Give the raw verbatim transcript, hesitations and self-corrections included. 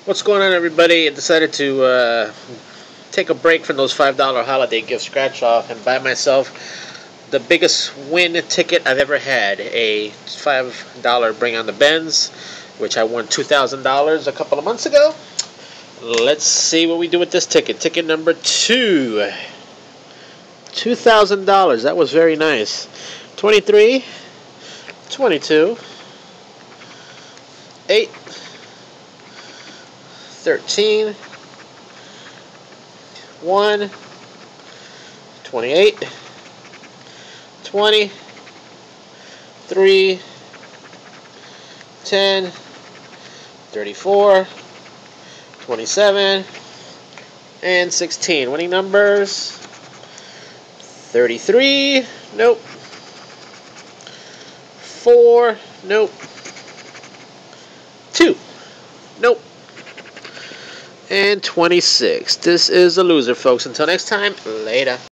What's going on, everybody? I decided to uh, take a break from those five dollar holiday gift scratch off and buy myself the biggest win ticket I've ever had, a five dollar Bring on the Benz, which I won two thousand dollars a couple of months ago. Let's see what we do with this ticket. Ticket number two. two thousand dollars. That was very nice. twenty-three, twenty-two, eight, thirteen, one, twenty-eight, twenty, three, ten, thirty-four, twenty-seven, and sixteen. Winning numbers: thirty-three, nope. four, nope. two, nope. And twenty-six. This is a loser, folks. Until next time, later.